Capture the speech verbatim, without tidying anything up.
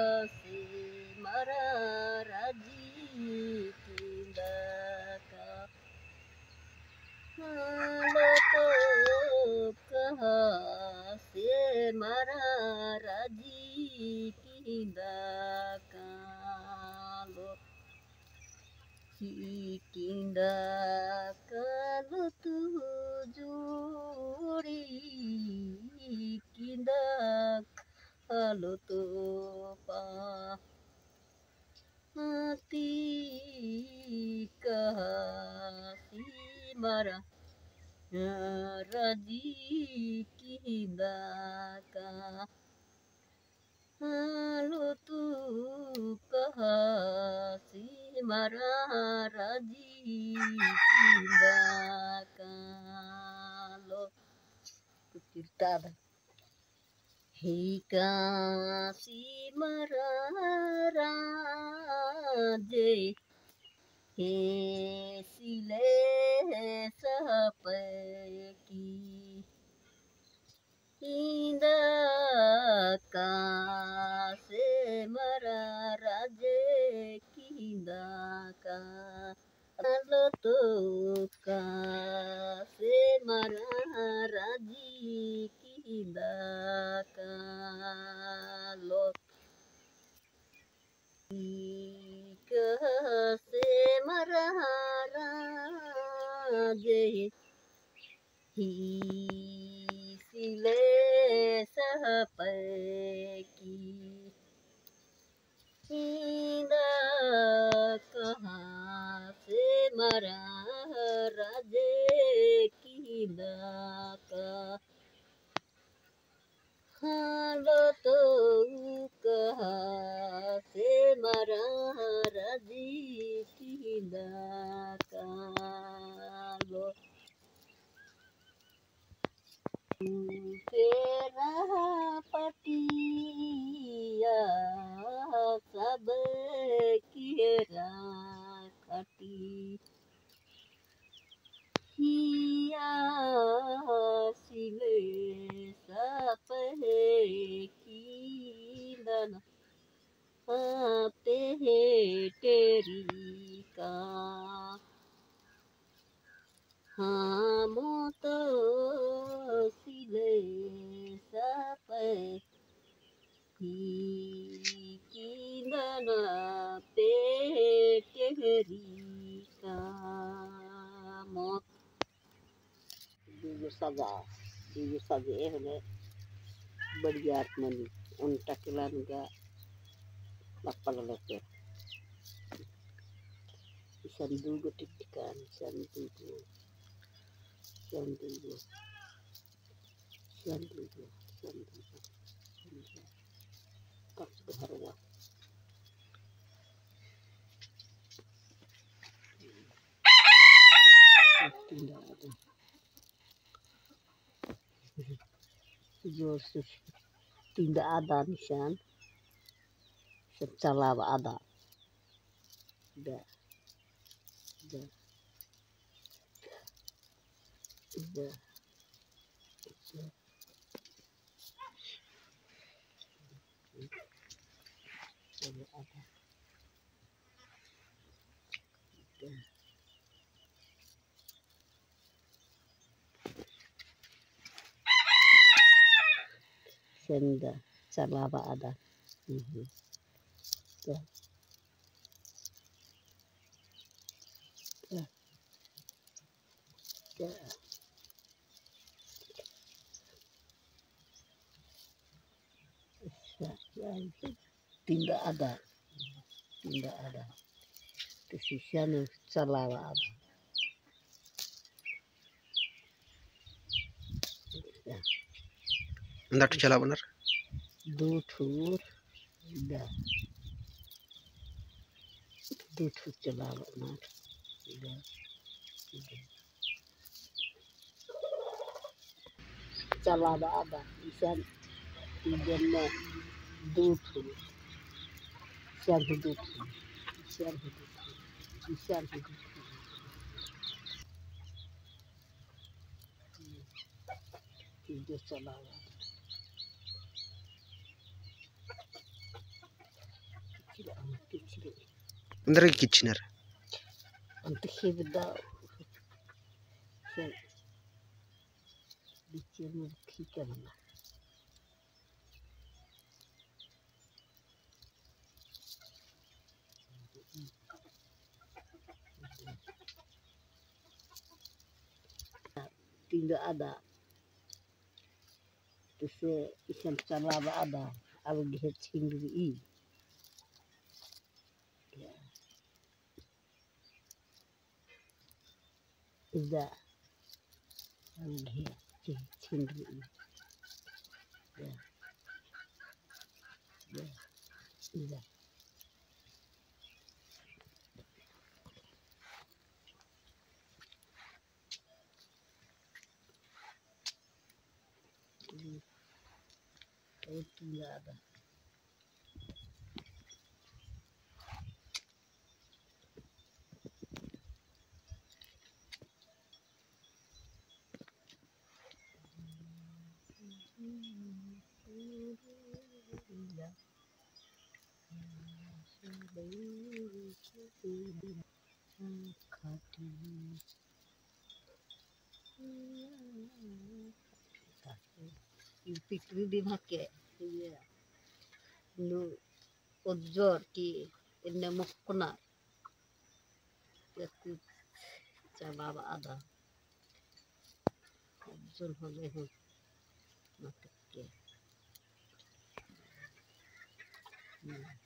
से मारा राजी किंदा का लो तो कहाँ से मारा राजी किंदा का लो किंदा kalau tuh juri kindak kalau tuh hati kasih marah raji kindak kalau tuh kasih marah raji kindak kalau cerita ही काशी मराराजे हे सिले सपकी इंदा कासे मराराजे किंदा का लो तो कासे मराराजी किंदा kalau से marah raje hi sile sapaki inda kahan se marah raje kinda ka लो तो कहाँ से मरा राजी किंदा का लो तेरा पटिया सब किरा खटी हिया सिले सपहे कींदन आते हैं तेरी का हम तो सिले सपहे कींदन आते तेरी का मौत दीजिए सजा दीजिए सजे हमें बढ़िया मनी उनटा किलान का lapal leke sandugo titikan sandugo sandugo sandugo sandugo tak berharwa tidak ada Yusuf tidak ada nisan secara ada udah udah udah udah udah ada udah senda cara ada udah udah udah tidak ada tidak ada kesisian salah ada अंदर चला बनर दो ठूर दा दो ठूर चला बनर दा चला ada isan idan दो ठूर isan दो ठूर isan दो ठूर isan दो ठूर itu चला Bener kitchener. Untuk hibda bikin kikan. Tidak ada. Terus ikan calaba ada. Kalau dihet sendiri. Ya. Tidak. Kalau dihet sendiri. Ya. Ya. Tidak. Itu tidak ada. Fikri din hake iya nu ojor ki inna mukna yaku calaba ada ojor hole ho matakke